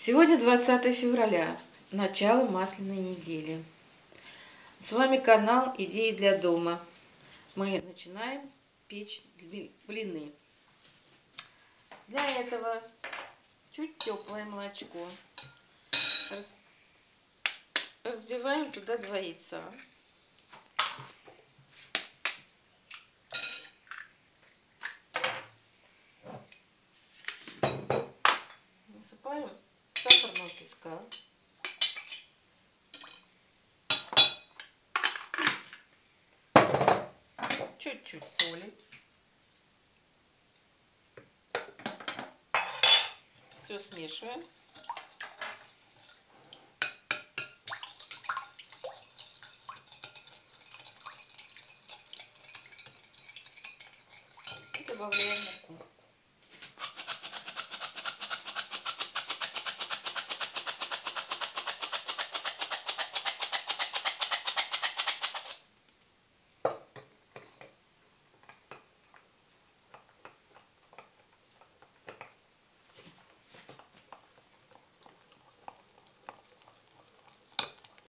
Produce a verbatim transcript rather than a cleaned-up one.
Сегодня двадцатое февраля, начало масляной недели. С вами канал «Идеи для дома». Мы начинаем печь блины. Для этого чуть теплое молочко. Разбиваем туда два яйца. Насыпаем сахарного песка. Чуть-чуть соли. Все смешиваем.